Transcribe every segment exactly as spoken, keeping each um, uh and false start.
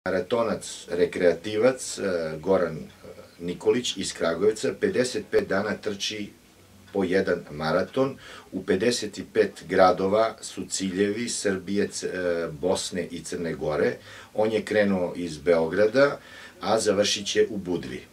Maratonac, rekreativac Goran Nikolić iz Kragujevca pedeset pet dana trči po jedan maraton. U pedeset pet gradova su ciljevi Srbije, Bosne i Crne Gore. On je krenuo iz Beograda, a završit će u Budvi.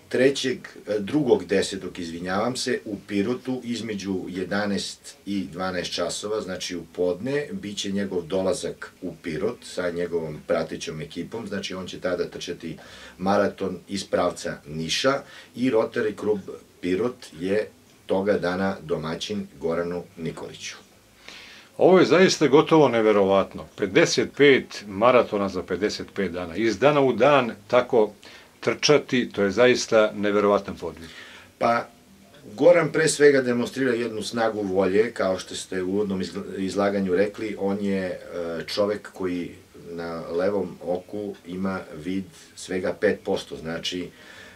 drugog desetog izvinjavam se, u Pirotu između jedanaest i dvanaest časova, znači u podne, bit će njegov dolazak u Pirot sa njegovom pratećom ekipom, znači on će tada trčati maraton iz pravca Niša i Rotary klub Pirot je toga dana domaćin Goranu Nikoliću. Ovo je zaista gotovo neverovatno. pedeset pet maratona za pedeset pet dana. Iz dana u dan tako trčati, to je zaista neverovatan podvig. Pa, Goran pre svega demonstrira jednu snagu volje, kao što ste u uvodnom izlaganju rekli, on je čovek koji na levom oku ima vid svega pet posto, znači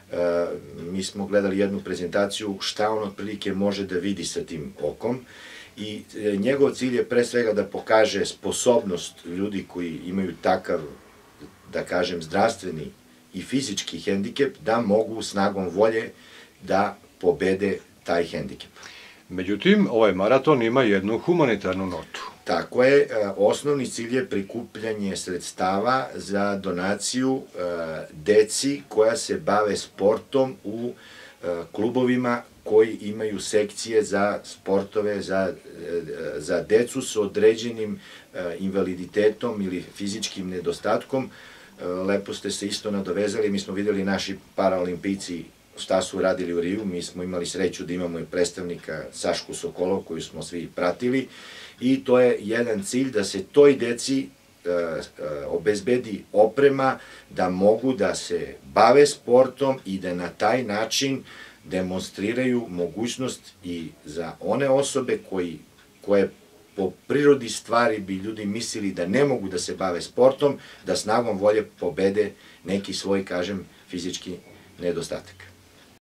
mi smo gledali jednu prezentaciju šta on otprilike može da vidi sa tim okom i njegov cilj je pre svega da pokaže sposobnost ljudi koji imaju takav, da kažem, zdravstveni i fizički hendikep, da mogu snagom volje da pobede taj hendikep. Međutim, ovaj maraton ima jednu humanitarnu notu. Tako je, osnovni cilj je prikupljanje sredstava za donaciju deci koja se bave sportom u klubovima koji imaju sekcije za sportove, za decu s određenim invaliditetom ili fizičkim nedostatkom. Lepo ste se isto nadovezali, mi smo videli naši paraolimpijci šta su radili u Riju, mi smo imali sreću da imamo i predstavnika Sašku Sokolov koju smo svi pratili i to je jedan cilj da se toj deci obezbedi oprema da mogu da se bave sportom i da na taj način demonstriraju mogućnost i za one osobe koje po prirodi stvari bi ljudi mislili da ne mogu da se bave sportom, da snagom volje pobede neki svoj, kažem, fizički nedostatak.